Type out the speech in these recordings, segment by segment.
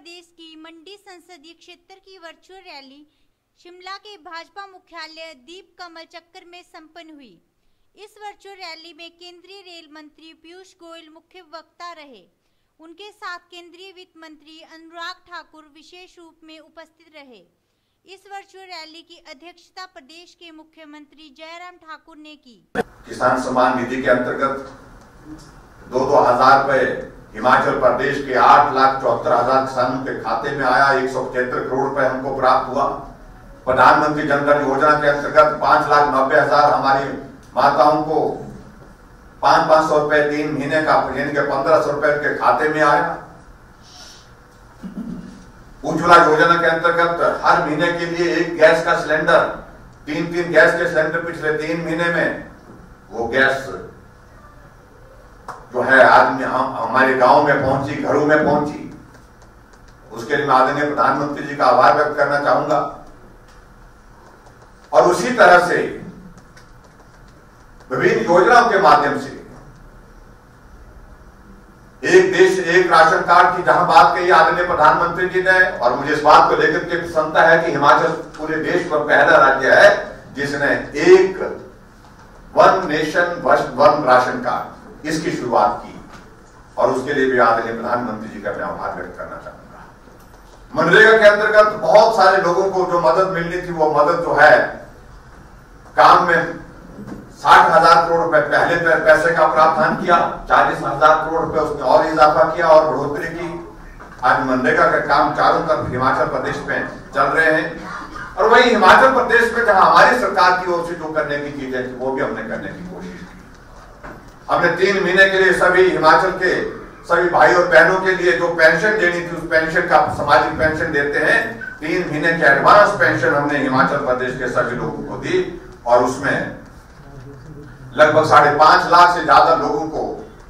प्रदेश की मंडी संसदीय क्षेत्र की वर्चुअल रैली शिमला के भाजपा मुख्यालय दीप कमल चक्कर में संपन्न हुई। इस वर्चुअल रैली में केंद्रीय रेल मंत्री पीयूष गोयल मुख्य वक्ता रहे। उनके साथ केंद्रीय वित्त मंत्री अनुराग ठाकुर विशेष रूप में उपस्थित रहे। इस वर्चुअल रैली की अध्यक्षता प्रदेश के मुख्यमंत्री जयराम ठाकुर ने की। किसान सम्मान निधि के अंतर्गत 2,000 रुपए हिमाचल प्रदेश के 8,74,000 किसानों के खाते में आया। 175 करोड़ रुपए हमको प्राप्त हुआ। प्रधानमंत्री जन धन योजना के अंतर्गत 5,90,000 हमारी माताओं को 500 रुपए 3 महीने का यानी कि 1,500 रुपए के खाते में आया। उज्ज्वला योजना के अंतर्गत हर महीने के लिए एक गैस का सिलेंडर, 3 गैस के सिलेंडर पिछले 3 महीने में वो गैस जो है आज हमारे गांव में पहुंची, घरों में पहुंची। उसके लिए मैं आदरणीय प्रधानमंत्री जी का आभार व्यक्त करना चाहूंगा। और उसी तरह से विभिन्न योजनाओं के माध्यम से एक देश एक राशन कार्ड की जहां बात कही आदरणीय प्रधानमंत्री जी ने, और मुझे इस बात को लेकर के प्रसन्नता है कि हिमाचल पूरे देश पर पहला राज्य है जिसने एक one nation one ration card इसकी शुरुआत की। और उसके लिए भी आदरणीय प्रधानमंत्री जी का मैं आभार व्यक्त करना चाहूंगा। मनरेगा के अंतर्गत बहुत सारे लोगों को जो मदद मिलनी थी वो मदद जो है काम में 60,000 करोड़ रुपए पहले पैसे का प्रावधान किया, 40,000 करोड़ रुपए उसने और इजाफा किया और बढ़ोतरी की। आज मनरेगा का काम चारों तरफ हिमाचल प्रदेश में चल रहे हैं। और वही हिमाचल प्रदेश में जहां हमारी सरकार की ओर से जो करने की चीजें थी वो भी हमने करने की कोशिश की। हमने 3 महीने के लिए सभी हिमाचल के सभी भाई और बहनों के लिए जो पेंशन देनी थी उस पेंशन का सामाजिक पेंशन देते हैं, 3 महीने की एडवांस पेंशन हमने हिमाचल प्रदेश के सभी लोगों को दी। और उसमें लगभग 5.5 लाख से ज्यादा लोगों को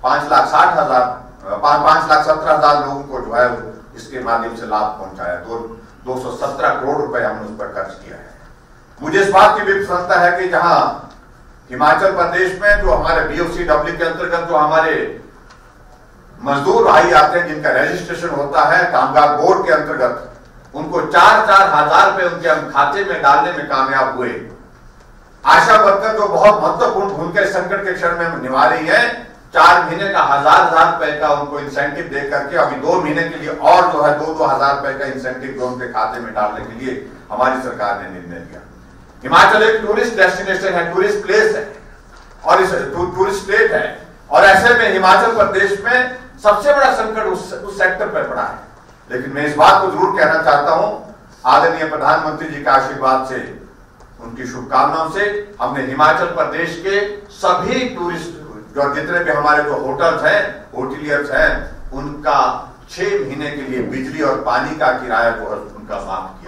5,17,000 लोगों को जो है इसके माध्यम से लाभ पहुंचाया। 217 करोड़ रुपए हमने उस पर खर्च किया है। मुझे इस बात की भी प्रसन्नता है कि जहां हिमाचल प्रदेश में जो हमारे BOCW के अंतर्गत जो हमारे मजदूर भाई आते हैं जिनका रजिस्ट्रेशन होता है कामगार बोर्ड के अंतर्गत, उनको 4-4 हजार रुपए उनके हम खाते में डालने में कामयाब हुए। आशा वर्कर जो बहुत महत्वपूर्ण भूमिका संकट के क्षण में निभा रही है, 4 महीने का 1,000 रुपए का उनको इंसेंटिव दे करके अभी 2 महीने के लिए और जो है 2-2 हजार रुपए का इंसेंटिव जो उनके खाते में डालने के लिए हमारी सरकार ने निर्णय लिया। हिमाचल एक टूरिस्ट डेस्टिनेशन है, टूरिस्ट प्लेस है और इस टूरिस्ट स्टेट है। और ऐसे में हिमाचल प्रदेश में सबसे बड़ा संकट उस सेक्टर पर पड़ा है। लेकिन मैं इस बात को जरूर कहना चाहता हूं, आदरणीय प्रधानमंत्री जी का आशीर्वाद से, उनकी शुभकामनाओं से हमने हिमाचल प्रदेश के सभी टूरिस्ट जो जितने भी हमारे जो होटल्स हैं, होटलियर्स हैं, उनका 6 महीने के लिए बिजली और पानी का किराया जो है उनका माफ किया।